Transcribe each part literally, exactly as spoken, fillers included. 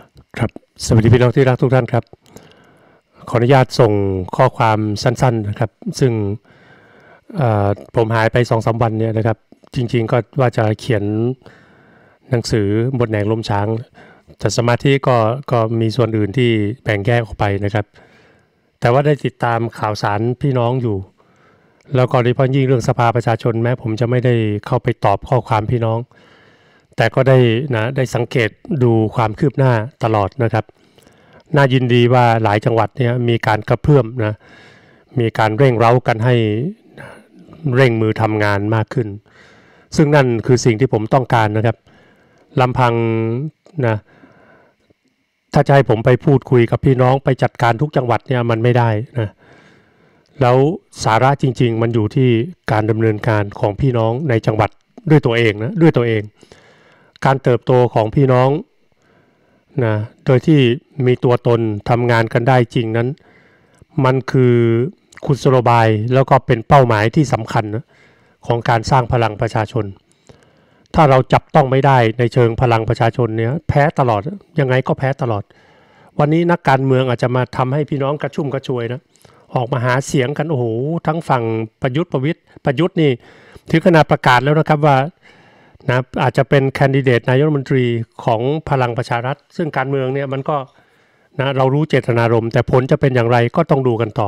ครับสวัสดีพี่น้องที่รักทุกท่านครับขออนุญาตส่งข้อความสั้นๆนะครับซึ่งผมหายไป สองสาม วันเนี่ยนะครับจริงๆก็ว่าจะเขียนหนังสือบทแหนงลมช้างแต่สมาธิก็ก็มีส่วนอื่นที่แบ่งแยกออกไปนะครับแต่ว่าได้ติดตามข่าวสารพี่น้องอยู่แล้วก็โดยเฉพาะยิ่งเรื่องสภาประชาชนแม้ผมจะไม่ได้เข้าไปตอบข้อความพี่น้องแต่ก็ได้นะได้สังเกตดูความคืบหน้าตลอดนะครับน่ายินดีว่าหลายจังหวัดเนี่ยมีการกระเพื่อมนะมีการเร่งเร้ากันให้เร่งมือทำงานมากขึ้นซึ่งนั่นคือสิ่งที่ผมต้องการนะครับลำพังนะถ้าจะให้ผมไปพูดคุยกับพี่น้องไปจัดการทุกจังหวัดเนี่ยมันไม่ได้นะแล้วสาระจริงๆมันอยู่ที่การดำเนินการของพี่น้องในจังหวัดด้วยตัวเองนะด้วยตัวเองการเติบโตของพี่น้องนะโดยที่มีตัวตนทำงานกันได้จริงนั้นมันคือกุศโลบายแล้วก็เป็นเป้าหมายที่สำคัญนะของการสร้างพลังประชาชนถ้าเราจับต้องไม่ได้ในเชิงพลังประชาชนเนี่ยแพ้ตลอดยังไงก็แพ้ตลอดวันนี้นักการเมืองอาจจะมาทำให้พี่น้องกระชุ่มกระชวยนะออกมาหาเสียงกันโอ้โหทั้งฝั่งประยุทธ์ประวิตรประยุทธ์นี่ถึงขนาดประกาศแล้วนะครับว่านะอาจจะเป็นแคนดิเดตนายกรัฐมนตรีของพลังประชารัฐซึ่งการเมืองเนี่ยมันก็นะเรารู้เจตนารมณ์แต่ผลจะเป็นอย่างไรก็ต้องดูกันต่อ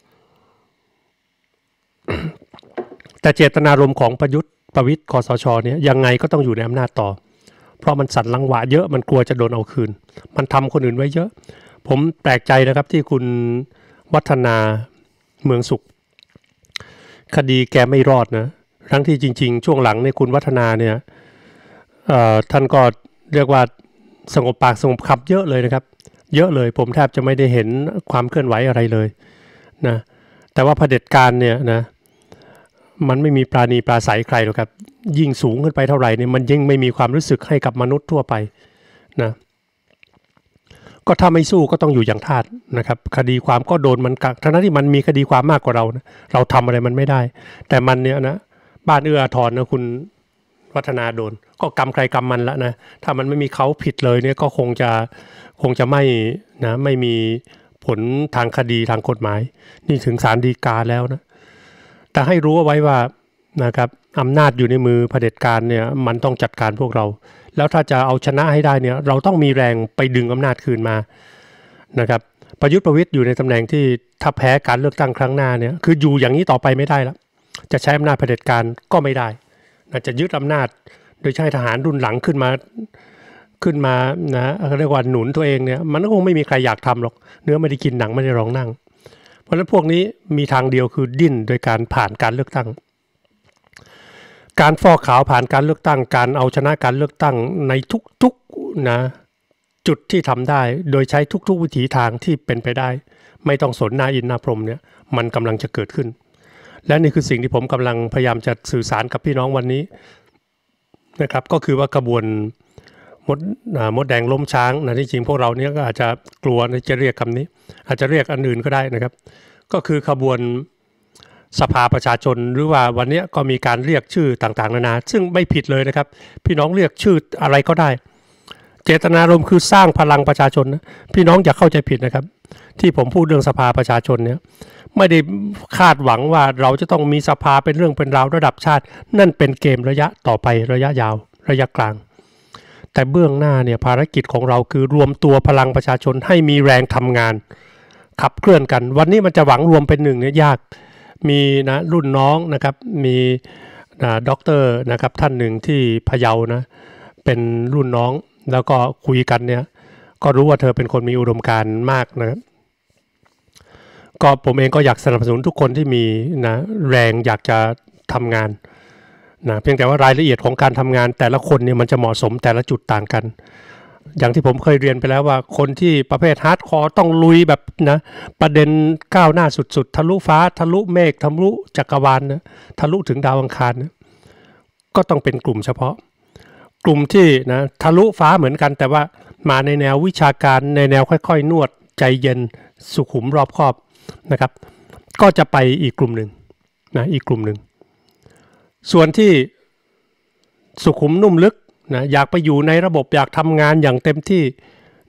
แต่เจตนารมณ์ของประยุทธ์ประวิตรคสชเนี่ยยังไงก็ต้องอยู่ในอำนาจต่อเพราะมันสั่นลังหวะเยอะมันกลัวจะโดนเอาคืนมันทำคนอื่นไว้เยอะผมแปลกใจนะครับที่คุณวัฒนาเมืองสุขคดีแกไม่รอดนะทั้งที่จริงๆช่วงหลังในคุณวัฒนาเนี่ยท่านก็เรียกว่าสงบปากสงบคำเยอะเลยนะครับเยอะเลยผมแทบจะไม่ได้เห็นความเคลื่อนไหวอะไรเลยนะแต่ว่าเผด็จการเนี่ยนะมันไม่มีปราณีปราศัยใครหรอกครับยิ่งสูงขึ้นไปเท่าไหร่เนี่ยมันยิ่งไม่มีความรู้สึกให้กับมนุษย์ทั่วไปนะก็ถ้าไม่สู้ก็ต้องอยู่อย่างทาสนะครับคดีความก็โดนมันกักทั้งที่มันมีคดีความมากกว่าเรานะเราทำอะไรมันไม่ได้แต่มันเนี่ยนะบ้านเอื้ออาทรนะคุณวัฒนาโดนก็กรรมใครกรรมมันละนะถ้ามันไม่มีเขาผิดเลยเนี่ยก็คงจะคงจะไม่นะไม่มีผลทางคดีทางกฎหมายนี่ถึงศาลฎีกาแล้วนะแต่ให้รู้เอาไว้ว่านะครับอำนาจอยู่ในมือเผด็จการเนี่ยมันต้องจัดการพวกเราแล้วถ้าจะเอาชนะให้ได้เนี่ยเราต้องมีแรงไปดึงอำนาจคืนมานะครับประยุทธ์ประวิตรอยู่ในตำแหน่งที่ถ้าแพ้การเลือกตั้งครั้งหน้าเนี่ยคืออยู่อย่างนี้ต่อไปไม่ได้แล้วจะใช้อำนาจเผด็จการก็ไม่ได้จะยึดอำนาจโดยใช้ทหารรุ่นหลังขึ้นมาขึ้นมานะเรียกว่าหนุนตัวเองเนี่ยมันก็คงไม่มีใครอยากทำหรอกเนื้อไม่ได้กินหนังไม่ได้ร้องนั่งเพราะฉะนั้นพวกนี้มีทางเดียวคือดิ้นโดยการผ่านการเลือกตั้งการฟอกขาวผ่านการเลือกตั้งการเอาชนะการเลือกตั้งในทุกๆนะจุดที่ทำได้โดยใช้ทุกๆวิถีทางที่เป็นไปได้ไม่ต้องสนหน้าอินหน้าพรหมเนี่ยมันกำลังจะเกิดขึ้นและนี่คือสิ่งที่ผมกำลังพยายามจะสื่อสารกับพี่น้องวันนี้นะครับก็คือว่ากระบวนมดมดแดงล้มช้างนะที่จริงพวกเราเนี่ยก็อาจจะกลัวจะเรียกคำนี้อาจจะเรียกอันอื่นก็ได้นะครับก็คือขบวนสภาประชาชนหรือว่าวันนี้ก็มีการเรียกชื่อต่างๆนานาซึ่งไม่ผิดเลยนะครับพี่น้องเรียกชื่ออะไรก็ได้เจตนารมณ์คือสร้างพลังประชาชนนะพี่น้องอย่าเข้าใจผิดนะครับที่ผมพูดเรื่องสภาประชาชนเนี่ยไม่ได้คาดหวังว่าเราจะต้องมีสภาเป็นเรื่องเป็นราวระดับชาตินั่นเป็นเกมระยะต่อไประยะยาวระยะกลางแต่เบื้องหน้าเนี่ยภารกิจของเราคือรวมตัวพลังประชาชนให้มีแรงทำงานขับเคลื่อนกันวันนี้มันจะหวังรวมเป็นหนึ่งเนี่ยยากมีนะรุ่นน้องนะครับมีนะด็อกเตอร์นะครับท่านหนึ่งที่พะเยานะเป็นรุ่นน้องแล้วก็คุยกันเนี่ยก็รู้ว่าเธอเป็นคนมีอุดมการณ์มากนะครับก็ผมเองก็อยากสนับสนุนทุกคนที่มีนะแรงอยากจะทำงานนะเพียงแต่ว่ารายละเอียดของการทำงานแต่ละคนเนี่ยมันจะเหมาะสมแต่ละจุดต่างกันอย่างที่ผมเคยเรียนไปแล้วว่าคนที่ประเภทฮาร์ดคอร์ต้องลุยแบบนะประเด็นก้าวหน้าสุดๆทะลุฟ้าทะลุเมฆทะลุจักรวาลนะทะลุถึงดาวอังคารนะก็ต้องเป็นกลุ่มเฉพาะกลุ่มที่นะทะลุฟ้าเหมือนกันแต่ว่ามาในแนววิชาการในแนวค่อยๆนวดใจเย็นสุขุมรอบคอบนะครับก็จะไปอีกกลุ่มหนึ่งนะอีกกลุ่มหนึ่งส่วนที่สุขุมนุ่มลึกนะอยากไปอยู่ในระบบอยากทำงานอย่างเต็มที่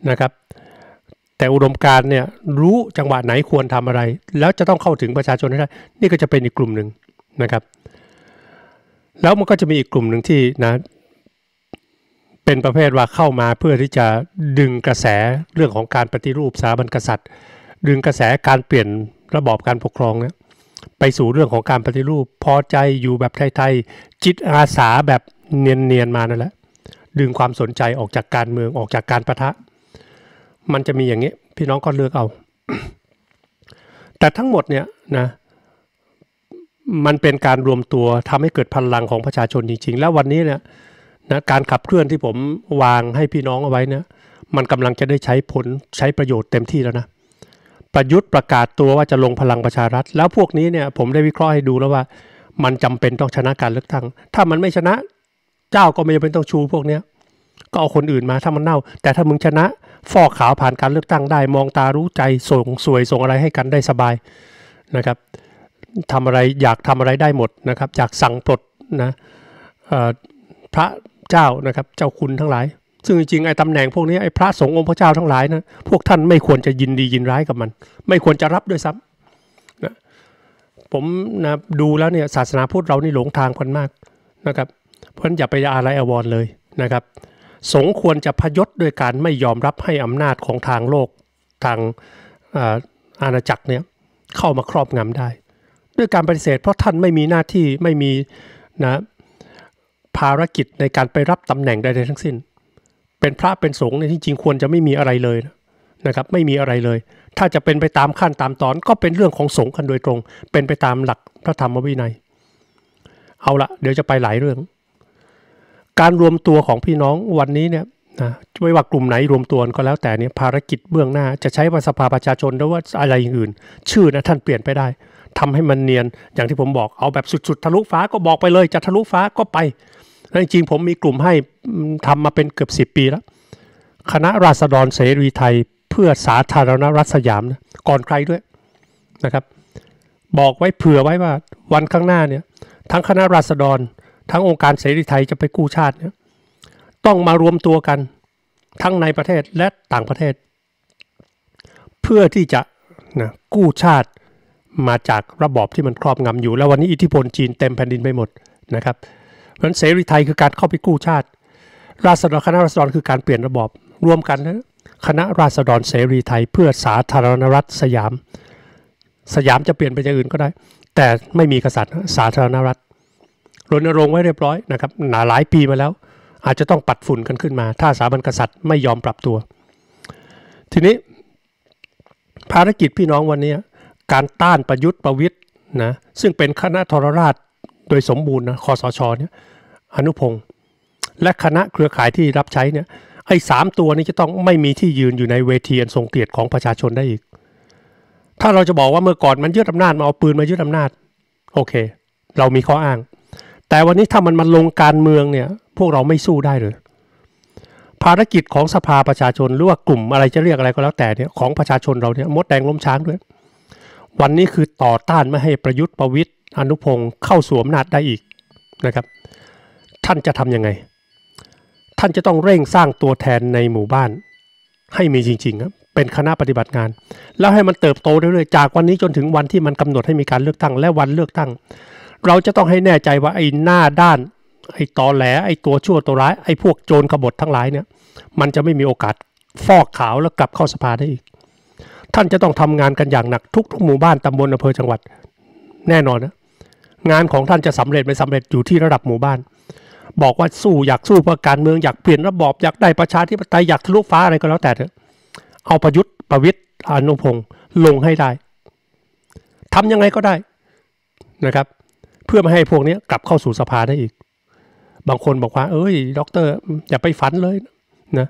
นะครับแต่อุดมการณ์เนี่ยรู้จังหวะไหนควรทำอะไรแล้วจะต้องเข้าถึงประชาชนให้ได้นี่ก็จะเป็นอีกกลุ่มหนึ่งนะครับแล้วมันก็จะมีอีกกลุ่มหนึ่งที่นะเป็นประเภทว่าเข้ามาเพื่อที่จะดึงกระแสเรื่องของการปฏิรูปสถาบันกษัตริย์ดึงกระแสการเปลี่ยนระบอบการปกครองเนี่ยไปสู่เรื่องของการปฏิรูปพอใจอยู่แบบไทยๆจิตอาสาแบบเนียนๆมานั่นแหละดึงความสนใจออกจากการเมืองออกจากการปะทะมันจะมีอย่างนี้พี่น้องก็เลือกเอา แต่ทั้งหมดเนี่ยนะมันเป็นการรวมตัวทำให้เกิดพลังของประชาชนจริงๆแล้ววันนี้เนี่ยนะการขับเคลื่อนที่ผมวางให้พี่น้องเอาไว้เนี่ยมันกำลังจะได้ใช้ผลใช้ประโยชน์เต็มที่แล้วนะประยุทธ์ประกาศตัวว่าจะลงพลังประชารัฐแล้วพวกนี้เนี่ยผมได้วิเคราะห์ให้ดูแล้วว่ามันจำเป็นต้องชนะการเลือกตั้งถ้ามันไม่ชนะเจ้าก็ไม่จำเป็นต้องชูพวกเนี้ยก็เอาคนอื่นมาถ้ามันเน่าแต่ถ้ามึงชนะฟอกขาวผ่านการเลือกตั้งได้มองตารู้ใจส่งสวยส่งอะไรให้กันได้สบายนะครับทำอะไรอยากทำอะไรได้หมดนะครับอยากสั่งปลดนะพระเจ้านะครับเจ้าคุณทั้งหลายซึ่งจริงๆไอ้ตำแหน่งพวกนี้ไอ้พระสงฆ์องค์พระเจ้าทั้งหลายนะพวกท่านไม่ควรจะยินดียินร้ายกับมันไม่ควรจะรับด้วยซ้ำนะผมนะดูแล้วเนี่ยศาสนาพุทธเรานี่หลงทางกันมากนะครับเพราะฉะนั้นอย่าไปอาลัยอาวรณ์เลยนะครับสงฆ์ควรจะพยศด้วยการไม่ยอมรับให้อำนาจของทางโลกทางอาณาจักรเนี่ยเข้ามาครอบงำได้ด้วยการปฏิเสธเพราะท่านไม่มีหน้าที่ไม่มีนะภารกิจในการไปรับตำแหน่งใดๆทั้งสิ้นเป็นพระเป็นสงฆ์เนี่ยที่จริงควรจะไม่มีอะไรเลยนะครับไม่มีอะไรเลยถ้าจะเป็นไปตามขั้นตามตอนก็เป็นเรื่องของสงฆ์กันโดยตรงเป็นไปตามหลักพระธรรมวินัยเอาละเดี๋ยวจะไปหลายเรื่องการรวมตัวของพี่น้องวันนี้เนี่ยนะไม่ว่ากลุ่มไหนรวมตัวก็แล้วแต่เนี่ยภารกิจเบื้องหน้าจะใช้ว่าสภาประชาชนหรือว่าอะไรอย่างอื่นชื่อนะท่านเปลี่ยนไปได้ทำให้มันเนียนอย่างที่ผมบอกเอาแบบสุดๆทะลุฟ้าก็บอกไปเลยจะทะลุฟ้าก็ไปแล้วจริงๆผมมีกลุ่มให้ทำมาเป็นเกือบสิบปีแล้วคณะราษฎรเสรีไทยเพื่อสาธารณรัฐสยามนะก่อนใครด้วยนะครับบอกไว้เผื่อไว้ว่าวันข้างหน้าเนี่ยทั้งคณะราษฎรทั้งองค์การเสรีไทยจะไปกู้ชาติเนี่ยต้องมารวมตัวกันทั้งในประเทศและต่างประเทศเพื่อที่จะนะกู้ชาติมาจากระบอบที่มันครอบงำอยู่แล้ววันนี้อิทธิพลจีนเต็มแผ่นดินไปหมดนะครับเพราะฉะนั้นเสรีไทยคือการเข้าไปกู้ชาติราษฎรคณะราษฎรคือการเปลี่ยนระบอบรวมกันนะคณะราษฎรเสรีไทยเพื่อสาธารณรัฐสยามสยามจะเปลี่ยนไปอย่างอื่นก็ได้แต่ไม่มีกษัตริย์สาธารณรัฐรณรงค์ไว้เรียบร้อยนะครับหนาหลายปีมาแล้วอาจจะต้องปัดฝุ่นกันขึ้นมาถ้าสถาบันกษัตริย์ไม่ยอมปรับตัวทีนี้ภารกิจพี่น้องวันนี้การต้านประยุทธ์ประวิตรนะซึ่งเป็นคณะทรราชโดยสมบูรณ์นะคสชเนี่ยอนุพงศ์และคณะเครือข่ายที่รับใช้เนี่ยไอ้สามตัวนี้จะต้องไม่มีที่ยืนอยู่ในเวทีอันทรงเกียรติของประชาชนได้อีกถ้าเราจะบอกว่าเมื่อก่อนมันยึดอำนาจมาเอาปืนมายึดอำนาจโอเคเรามีข้ออ้างแต่วันนี้ถ้ามันมาลงการเมืองเนี่ยพวกเราไม่สู้ได้เลยภารกิจของสภาประชาชนหรือว่ากลุ่มอะไรจะเรียกอะไรก็แล้วแต่เนี่ยของประชาชนเราเนี่ยมดแดงล้มช้างด้วยวันนี้คือต่อต้านไม่ให้ประยุทธ์ประวิตรอนุพงศ์เข้าสู่อำนาจได้อีกนะครับท่านจะทำยังไงท่านจะต้องเร่งสร้างตัวแทนในหมู่บ้านให้มีจริงๆครับเป็นคณะปฏิบัติงานแล้วให้มันเติบโตเรื่อยๆจากวันนี้จนถึงวันที่มันกำหนดให้มีการเลือกตั้งและวันเลือกตั้งเราจะต้องให้แน่ใจว่าไอ้หน้าด้านไอ้ตอแหลไอ้ตัวชั่วตัวร้ายไอ้พวกโจรกบฏทั้งหลายเนี่ยมันจะไม่มีโอกาสฟอกขาวแล้วกลับเข้าสภาได้อีกท่านจะต้องทำงานกันอย่างหนักทุกๆหมู่บ้านตำบลอำเภอจังหวัดแน่นอนนะงานของท่านจะสำเร็จไม่สำเร็จอยู่ที่ระดับหมู่บ้านบอกว่าสู้อยากสู้เพื่อการเมืองอยากเปลี่ยนระบอบอยากได้ประชาธิปไตยอยากทะลุฟ้าอะไรก็แล้วแต่เถอะเอาประยุทธ์ประวิตรอนุพงศ์ลงให้ได้ทำยังไงก็ได้นะครับเพื่อไม่ให้พวกนี้กลับเข้าสู่สภาได้อีกบางคนบอกว่าเอ้ยด็อกเตอร์อย่าไปฝันเลยนะ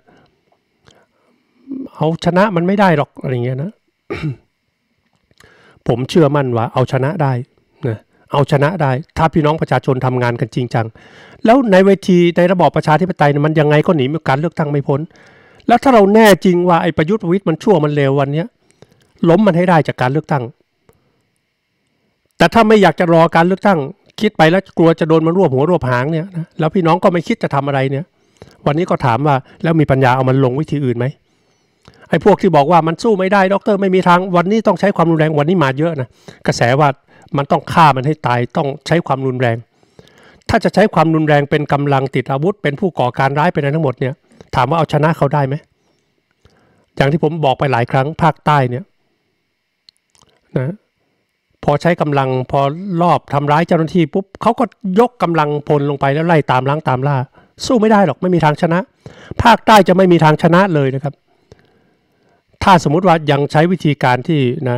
เอาชนะมันไม่ได้หรอกอะไรเงี้ยนะ ผมเชื่อมั่นว่าเอาชนะได้นะเอาชนะได้ถ้าพี่น้องประชาชนทำงานกันจริงจังแล้วในเวทีในระบอบประชาธิปไตยมันยังไงก็หนีการเลือกตั้งไม่พ้นแล้วถ้าเราแน่จริงว่าไอ้ประยุทธ์ประวิตรมันชั่วมันเลววันนี้ล้มมันให้ได้จากการเลือกตั้งแต่ถ้าไม่อยากจะรอการเลือกตั้งคิดไปแล้วกลัวจะโดนมันรวบหัวรวบหางเนี่ยนะแล้วพี่น้องก็ไม่คิดจะทำอะไรเนี่ยวันนี้ก็ถามว่าแล้วมีปัญญาเอามันลงวิธีอื่นไหมไอ้พวกที่บอกว่ามันสู้ไม่ได้ด็อกเตอร์ไม่มีทางวันนี้ต้องใช้ความรุนแรงวันนี้มาเยอะนะกระแสว่ามันต้องฆ่ามันให้ตายต้องใช้ความรุนแรงถ้าจะใช้ความรุนแรงเป็นกำลังติดอาวุธเป็นผู้ก่อการร้ายเป็นอะไรทั้งหมดเนี่ยถามว่าเอาชนะเขาได้ไหมอย่างที่ผมบอกไปหลายครั้งภาคใต้เนี่ยนะพอใช้กำลังพอรอบทำร้ายเจ้าหน้าที่ปุ๊บเขาก็ยกกำลังพลลงไปแล้วไล่ตามล้างตามล่าสู้ไม่ได้หรอกไม่มีทางชนะภาคใต้จะไม่มีทางชนะเลยนะครับถ้าสมมุติว่ายังใช้วิธีการที่นะ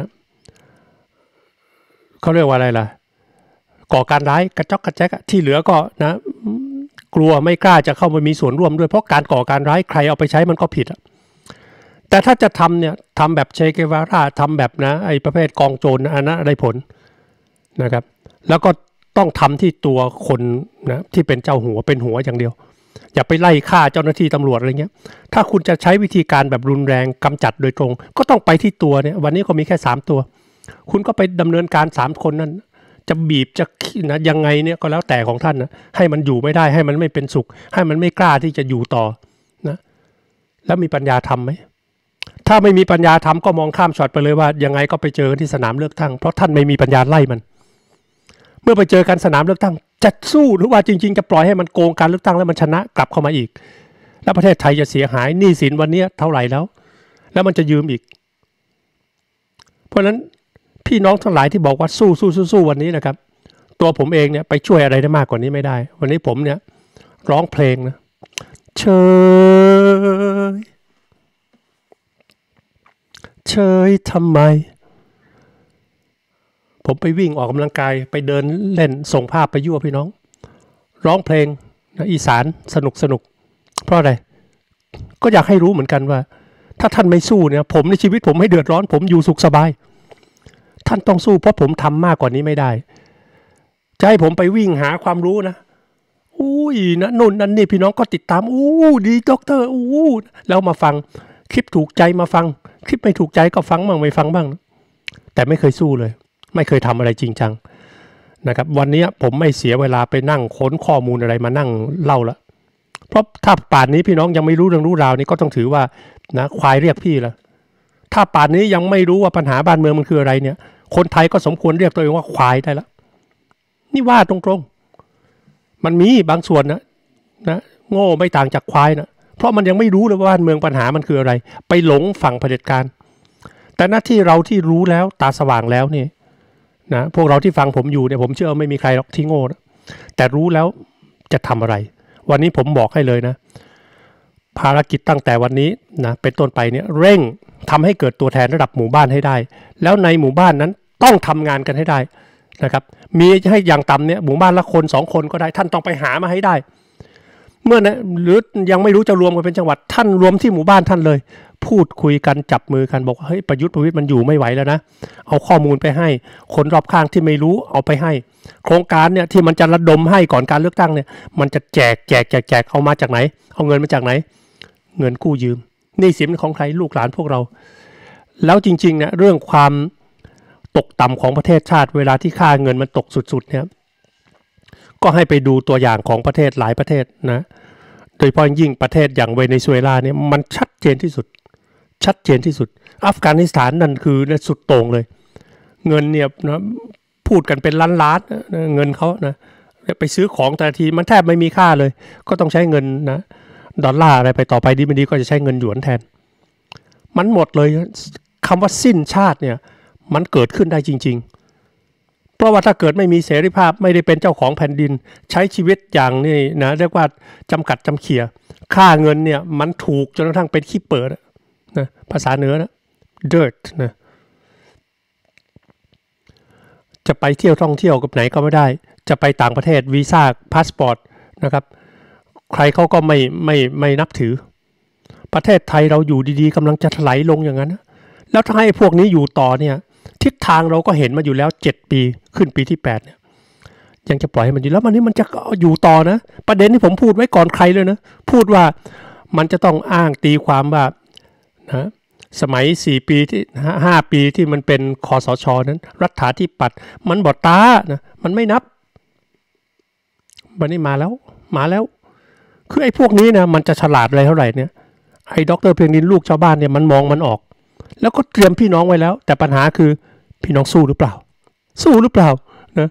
เขาเรียกว่าอะไรล่ะก่อการร้ายกระจอกกระแจกที่เหลือก็นะกลัวไม่กล้าจะเข้ามามีส่วนร่วมด้วยเพราะการก่อการร้ายใครเอาไปใช้มันก็ผิดแต่ถ้าจะทำเนี่ยทำแบบเชเกวาร่าทำแบบนะไอ้ประเภทกองโจรอันนั้นได้ผลนะครับแล้วก็ต้องทำที่ตัวคนนะที่เป็นเจ้าหัวเป็นหัวอย่างเดียวอย่าไปไล่ฆ่าเจ้าหน้าที่ตำรวจอะไรเงี้ยถ้าคุณจะใช้วิธีการแบบรุนแรงกำจัดโดยตรงก็ต้องไปที่ตัวเนี่ยวันนี้ก็มีแค่สามตัวคุณก็ไปดำเนินการสามคนนั้นจะบีบจะนะยังไงเนี่ยก็แล้วแต่ของท่านนะให้มันอยู่ไม่ได้ให้มันไม่เป็นสุขให้มันไม่กล้าที่จะอยู่ต่อนะแล้วมีปัญญาทำไหมถ้าไม่มีปัญญาทำก็มองข้ามช็อตไปเลยว่ายังไงก็ไปเจอกันที่สนามเลือกตั้งเพราะท่านไม่มีปัญญาไล่มันเมื่อไปเจอกันสนามเลือกตั้งจะสู้หรือว่าจริงๆจะปล่อยให้มันโกงการเลือกตั้งแล้วมันชนะกลับเข้ามาอีกแล้วประเทศไทยจะเสียหายหนี้สินวันนี้เท่าไหร่แล้วแล้วมันจะยืมอีกเพราะฉะนั้นพี่น้องทั้งหลายที่บอกว่าสู้สู้สู้สู้วันนี้นะครับตัวผมเองเนี่ยไปช่วยอะไรได้มากกว่านี้ไม่ได้วันนี้ผมเนี่ยร้องเพลงนะเชยเชยทำไมผมไปวิ่งออกกำลังกายไปเดินเล่นส่งภาพไปยั่วพี่น้องร้องเพลงนะอีสานสนุกสนุกเพราะอะไรก็อยากให้รู้เหมือนกันว่าถ้าท่านไม่สู้เนี่ยผมในชีวิตผมไม่เดือดร้อนผมอยู่สุขสบายท่านต้องสู้เพราะผมทำมากกว่านี้ไม่ได้จะให้ผมไปวิ่งหาความรู้นะอุ้ยนะนุ่นนั่นนี่พี่น้องก็ติดตามอู้ดีด็อกเตอร์อู้แล้วมาฟังคลิปถูกใจมาฟังคลิปไม่ถูกใจก็ฟังบ้างไม่ฟังบ้างแต่ไม่เคยสู้เลยไม่เคยทำอะไรจริงจังนะครับวันนี้ผมไม่เสียเวลาไปนั่งค้นข้อมูลอะไรมานั่งเล่าละเพราะถ้าป่านนี้พี่น้องยังไม่รู้เรื่องรู้ราวนี้ก็ต้องถือว่านะควายเรียกพี่ละถ้าป่านนี้ยังไม่รู้ว่าปัญหาบ้านเมืองมันคืออะไรเนี่ยคนไทยก็สมควรเรียกตัวเองว่าควายได้ละนี่ว่าตรงๆมันมีบางส่วนนะนะโง่ไม่ต่างจากควายนะเพราะมันยังไม่รู้เลยว่าบ้านเมืองปัญหามันคืออะไรไปหลงฝั่งเผด็จการแต่หน้าที่เราที่รู้แล้วตาสว่างแล้วนี่นะพวกเราที่ฟังผมอยู่เนี่ยผมเชื่อไม่มีใครหรอกที่โง่นะแต่รู้แล้วจะทำอะไรวันนี้ผมบอกให้เลยนะภารกิจตั้งแต่วันนี้นะเป็นต้นไปเนี่ยเร่งทำให้เกิดตัวแทนระดับหมู่บ้านให้ได้แล้วในหมู่บ้านนั้นต้องทำงานกันให้ได้นะครับมีให้อย่างต่ำเนี่ยหมู่บ้านละคนสองคนก็ได้ท่านต้องไปหามาให้ได้เมื่อนะหรือยังไม่รู้จะรวมกันเป็นจังหวัดท่านรวมที่หมู่บ้านท่านเลยพูดคุยกันจับมือกันบอกว่าเฮ้ยประยุทธ์ประวิตรมันอยู่ไม่ไหวแล้วนะเอาข้อมูลไปให้คนรอบข้างที่ไม่รู้เอาไปให้โครงการเนี่ยที่มันจะระดมให้ก่อนการเลือกตั้งเนี่ยมันจะแจกแจกแจกแจกเอามาจากไหนเอาเงินมาจากไหนเงินกู้ยืมนี่สินของใครลูกหลานพวกเราแล้วจริงๆเนี่ยเรื่องความตกต่ำของประเทศชาติเวลาที่ค่าเงินมันตกสุดๆเนี่ยก็ให้ไปดูตัวอย่างของประเทศหลายประเทศนะโดยเฉพาะยิ่งประเทศอย่างเวเนซุเอลาเนี่ยมันชัดเจนที่สุดชัดเจนที่สุดอัฟกานิสถานนั่นคือสุดโต่งเลยเงินเนี่ยนะพูดกันเป็นล้านล้านเงินเขานะไปซื้อของแต่ละทีมันแทบไม่มีค่าเลยก็ต้องใช้เงินนะดอลลาร์อะไรไปต่อไปดีไม่ดีก็จะใช้เงินหยวนแทนมันหมดเลยคำว่าสิ้นชาติเนี่ยมันเกิดขึ้นได้จริงๆเพราะว่าถ้าเกิดไม่มีเสรีภาพไม่ได้เป็นเจ้าของแผ่นดินใช้ชีวิตอย่างนี่นะเรียกว่าจำกัดจำเขี่ยค่าเงินเนี่ยมันถูกจนกระทั่งเป็นขี้เปิดนะภาษาเหนือนะ dirt นะจะไปเที่ยวท่องเที่ยวกับไหนก็ไม่ได้จะไปต่างประเทศวีซ่าพาสปอร์ตนะครับใครเขาก็ไม่ไม่ไม่นับถือประเทศไทยเราอยู่ดีๆกำลังจะถลายลงอย่างนั้นแล้วถ้าให้พวกนี้อยู่ต่อเนี่ยทิศทางเราก็เห็นมาอยู่แล้วเจ็ดปีขึ้นปีที่แปดเนี่ยยังจะปล่อยให้มันอยู่แล้วมันนี้มันจะอยู่ต่อนะประเด็นที่ผมพูดไว้ก่อนใครเลยนะพูดว่ามันจะต้องอ้างตีความว่านะสมัยสี่ปีที่ห้าปีที่มันเป็นคสช.นั้นรัฐาธิปัตย์มันบอตานะมันไม่นับวันนี้มาแล้วมาแล้วคือไอ้พวกนี้นะมันจะฉลาดอะไรเท่าไหร่เนี่ยไอ้ดร.เพียงดินลูกชาวบ้านเนี่ยมันมองมันออกแล้วก็เตรียมพี่น้องไว้แล้วแต่ปัญหาคือพี่น้องสู้หรือเปล่าสู้หรือเปล่านะ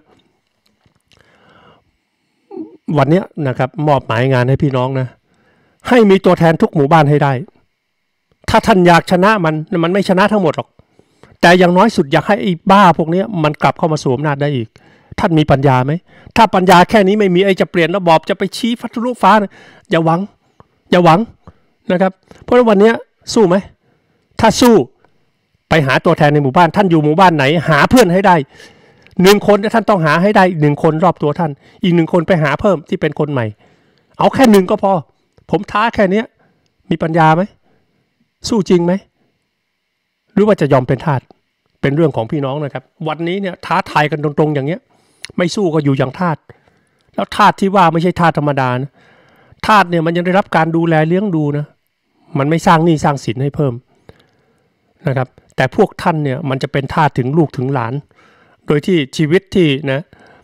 วันนี้นะครับมอบหมายงานให้พี่น้องนะให้มีตัวแทนทุกหมู่บ้านให้ได้ถ้าท่านอยากชนะมันมันไม่ชนะทั้งหมดหรอกแต่อย่างน้อยสุดอยากให้ไอ้บ้าพวกนี้มันกลับเข้ามาสวมอำนาจได้อีกท่านมีปัญญาไหมถ้าปัญญาแค่นี้ไม่มีไอ้จะเปลี่ยนระบอบจะไปชี้ฟัทะลุฟ้านะอย่าหวังอย่าหวังนะครับเพราะวันนี้สู้ไหมถ้าสู้ไปหาตัวแทนในหมู่บ้านท่านอยู่หมู่บ้านไหนหาเพื่อนให้ได้หนึ่งคนท่านต้องหาให้ได้หนึ่งคนรอบตัวท่านอีกหนึ่งคนไปหาเพิ่มที่เป็นคนใหม่เอาแค่หนึ่งก็พอผมท้าแค่นี้มีปัญญาไหมสู้จริงไหมหรือว่าจะยอมเป็นทาสเป็นเรื่องของพี่น้องนะครับวันนี้เนี่ยท้าทายกันตรงๆอย่างเงี้ยไม่สู้ก็อยู่อย่างทาสแล้วทาสที่ว่าไม่ใช่ทาสธรรมดานะทาสเนี่ยมันยังได้รับการดูแลเลี้ยงดูนะมันไม่สร้างหนี้สร้างสินให้เพิ่มนะครับแต่พวกท่านเนี่ยมันจะเป็นทาสถึงลูกถึงหลานโดยที่ชีวิตที่นะ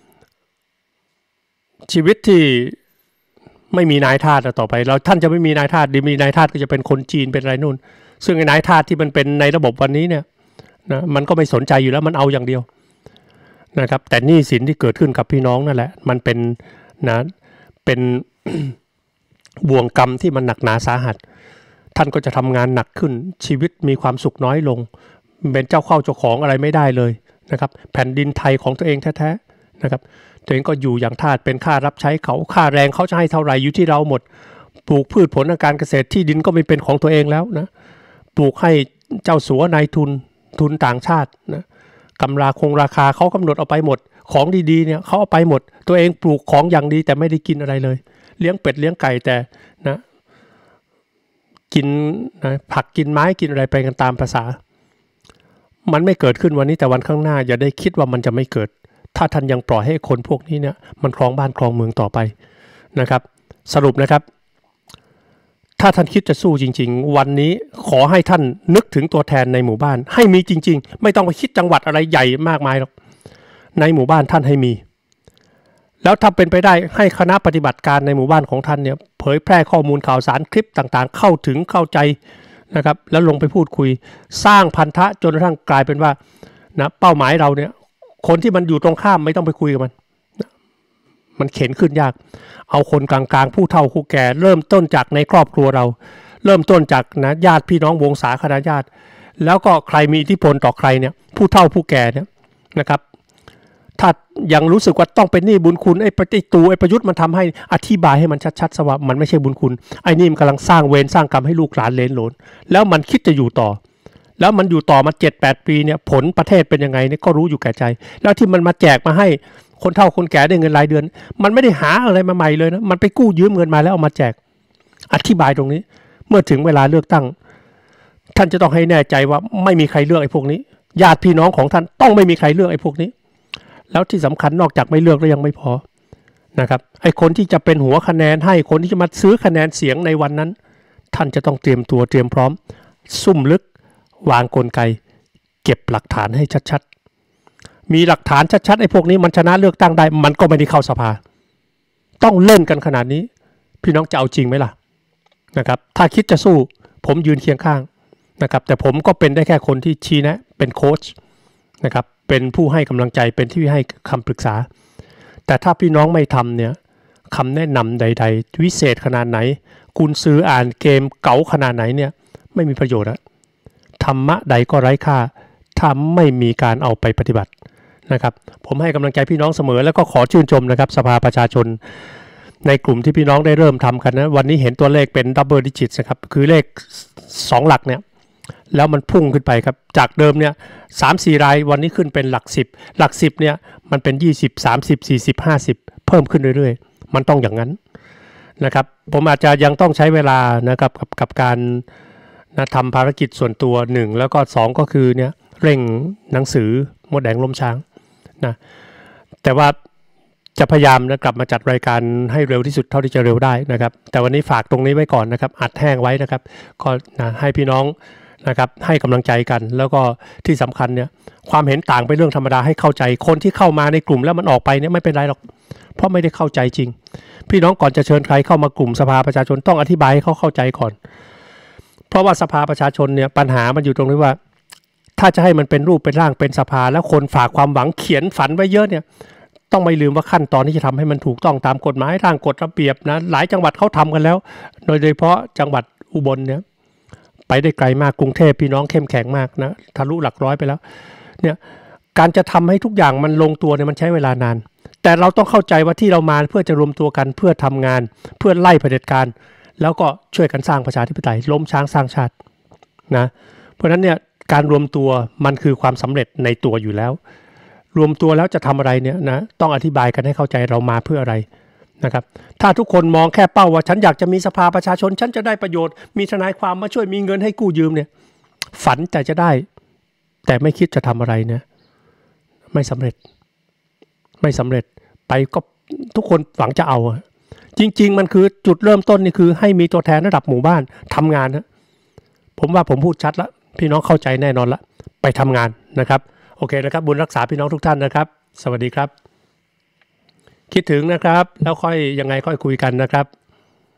ชีวิตที่ไม่มีนายทาสต่อไปเราท่านจะไม่มีนายทาสดีมีนายทาสก็จะเป็นคนจีนเป็นอะไรนู่นซึ่งไอ้นายทาสที่มันเป็นในระบบวันนี้เนี่ยนะมันก็ไม่สนใจอยู่แล้วมันเอาอย่างเดียวนะครับแต่หนี้สินที่เกิดขึ้นกับพี่น้องนั่นแหละมันเป็นนะเป็น บ่วงกรรมที่มันหนักหนาสาหัสท่านก็จะทำงานหนักขึ้นชีวิตมีความสุขน้อยลงเป็นเจ้าเข้าเจ้าของอะไรไม่ได้เลยนะครับแผ่นดินไทยของตัวเองแท้ๆนะครับตัวเองก็อยู่อย่างทาสเป็นค่ารับใช้เขาค่าแรงเขาจะให้เท่าไหร่อยู่ที่เราหมดปลูกพืชผลทางการเกษตรที่ดินก็ไม่เป็นของตัวเองแล้วนะปลูกให้เจ้าสัวนายทุนทุนต่างชาตินะกำราคงราคาเขากำหนดเอาไปหมดของดีๆเนี่ยเขาเอาไปหมดตัวเองปลูกของอย่างดีแต่ไม่ได้กินอะไรเลยเลี้ยงเป็ดเลี้ยงไก่แต่นะกินนะผักกินไม้กินอะไรไปกันตามภาษามันไม่เกิดขึ้นวันนี้แต่วันข้างหน้าอย่าได้คิดว่ามันจะไม่เกิดถ้าท่านยังปล่อยให้คนพวกนี้เนี่ยมันครองบ้านครองเมืองต่อไปนะครับสรุปนะครับถ้าท่านคิดจะสู้จริงๆวันนี้ขอให้ท่านนึกถึงตัวแทนในหมู่บ้านให้มีจริงๆไม่ต้องไปคิดจังหวัดอะไรใหญ่มากมายหรอกในหมู่บ้านท่านให้มีแล้วถ้าเป็นไปได้ให้คณะปฏิบัติการในหมู่บ้านของท่านเนี่ยเผยแพร่ข้อมูลข่าวสารคลิปต่างๆเข้าถึงเข้าใจนะครับแล้วลงไปพูดคุยสร้างพันธะจนกระทั่งกลายเป็นว่านะเป้าหมายเราเนี่ยคนที่มันอยู่ตรงข้ามไม่ต้องไปคุยกับมันมันเข็นขึ้นยากเอาคนกลางๆผู้เฒ่าผู้แก่เริ่มต้นจากในครอบครัวเราเริ่มต้นจากนะญาติพี่น้องวงศาคณาญาติแล้วก็ใครมีอิทธิพลต่อใครเนี่ยผู้เฒ่าผู้แก่เนี่ยนะครับถ้ายังรู้สึกว่าต้องเป็นหนี้บุญคุณไอ้ปฏิตูไอ้ประยุทธ์มันทำให้อธิบายให้มันชัดๆซะว่ามันไม่ใช่บุญคุณไอ้นี่มันกำลังสร้างเวรสร้างกรรมให้ลูกหลานเลนหลนแล้วมันคิดจะอยู่ต่อแล้วมันอยู่ต่อมา เจ็ดแปด ปีเนี่ยผลประเทศเป็นยังไงเนี่ยก็รู้อยู่แก่ใจแล้วที่มันมาแจกมาให้คนเฒ่าคนแก่ได้เงินรายเดือนมันไม่ได้หาอะไรมาใหม่เลยนะมันไปกู้ยืมเงินมาแล้วเอามาแจกอธิบายตรงนี้เมื่อถึงเวลาเลือกตั้งท่านจะต้องให้แน่ใจว่าไม่มีใครเลือกไอ้พวกนี้ญาติพี่น้องของท่านต้องไม่มีใครเลือกไอ้พวกนี้แล้วที่สำคัญนอกจากไม่เลือกแล้วยังไม่พอนะครับไอ้คนที่จะเป็นหัวคะแนนให้คนที่จะมาซื้อคะแนนเสียงในวันนั้นท่านจะต้องเตรียมตัวเตรียมพร้อมซุ่มลึกวางกลไกเก็บหลักฐานให้ชัดๆมีหลักฐานชัดๆไอ้พวกนี้มันชนะเลือกตั้งได้มันก็ไม่ได้เข้าสภาต้องเล่นกันขนาดนี้พี่น้องจะเอาจริงไหมล่ะนะครับถ้าคิดจะสู้ผมยืนเคียงข้างนะครับแต่ผมก็เป็นได้แค่คนที่ชี้แนะเป็นโค้ชนะครับเป็นผู้ให้กำลังใจเป็นที่ให้คำปรึกษาแต่ถ้าพี่น้องไม่ทำเนี่ยคำแนะนำใดๆวิเศษขนาดไหนคุณซื้ออ่านเกมเก๋าขนาดไหนเนี่ยไม่มีประโยชน์อะธรรมะใดก็ไร้ค่าถ้าไม่มีการเอาไปปฏิบัตินะครับผมให้กำลังใจพี่น้องเสมอแล้วก็ขอชื่นชมนะครับสภาประชาชนในกลุ่มที่พี่น้องได้เริ่มทำกันนะวันนี้เห็นตัวเลขเป็นดับเบิลดิจิตนะครับคือเลขสองหลักเนี่ยแล้วมันพุ่งขึ้นไปครับจากเดิมเนี่ยสามสี่รายวันนี้ขึ้นเป็นหลักสิบหลักสิบเนี่ยมันเป็นยี่สิบ สามสิบ สี่สิบ ห้าสิบเพิ่มขึ้นเรื่อยๆมันต้องอย่างนั้นนะครับผมอาจจะยังต้องใช้เวลานะครับกับกับการนะทำภารกิจส่วนตัวหนึ่งแล้วก็สองก็คือเนี่ยเร่งหนังสือมดแดงล้มช้างนะแต่ว่าจะพยายามนะกลับมาจัดรายการให้เร็วที่สุดเท่าที่จะเร็วได้นะครับแต่วันนี้ฝากตรงนี้ไว้ก่อนนะครับอัดแห้งไว้นะครับก็นะให้พี่น้องนะครับให้กำลังใจกันแล้วก็ที่สำคัญเนี่ยความเห็นต่างเป็นเรื่องธรรมดาให้เข้าใจคนที่เข้ามาในกลุ่มแล้วมันออกไปเนี่ยไม่เป็นไรหรอกเพราะไม่ได้เข้าใจจริงพี่น้องก่อนจะเชิญใครเข้ามากลุ่มสภาประชาชนต้องอธิบายให้เขาเข้าใจก่อนเพราะว่าสภาประชาชนเนี่ยปัญหามันอยู่ตรงที่ว่าถ้าจะให้มันเป็นรูปเป็นร่างเป็นสภาแล้วคนฝากความหวังเขียนฝันไว้เยอะเนี่ยต้องไม่ลืมว่าขั้นตอนที่จะทำให้มันถูกต้องตามกฎหมายร่างกฎระเบียบนะหลายจังหวัดเขาทำกันแล้วโดยเฉพาะจังหวัดอุบลเนี่ยไปได้ไกลมากกรุงเทพพี่น้องเข้มแข็งมากนะทะลุหลักร้อยไปแล้วเนี่ยการจะทำให้ทุกอย่างมันลงตัวเนี่ยมันใช้เวลานานแต่เราต้องเข้าใจว่าที่เรามาเพื่อจะรวมตัวกันเพื่อทำงานเพื่อไล่เผด็จการแล้วก็ช่วยกันสร้างประชาธิปไตยล้มช้างสร้างชาตินะเพราะฉะนั้นเนี่ยการรวมตัวมันคือความสำเร็จในตัวอยู่แล้วรวมตัวแล้วจะทำอะไรเนี่ยนะต้องอธิบายกันให้เข้าใจเรามาเพื่ออะไรนะครับถ้าทุกคนมองแค่เป้าว่าฉันอยากจะมีสภาประชาชนฉันจะได้ประโยชน์มีทนายความมาช่วยมีเงินให้กู้ยืมเนี่ยฝันแต่จะได้แต่ไม่คิดจะทำอะไรเนี่ยไม่สำเร็จไม่สำเร็จไปก็ทุกคนหวังจะเอาจริงๆมันคือจุดเริ่มต้นนี่คือให้มีตัวแทนระดับหมู่บ้านทำงานนะผมว่าผมพูดชัดแล้วพี่น้องเข้าใจแน่นอนละไปทำงานนะครับโอเคนะครับบุญรักษาพี่น้องทุกท่านนะครับสวัสดีครับคิดถึงนะครับแล้วค่อยยังไงค่อยคุยกันนะครับ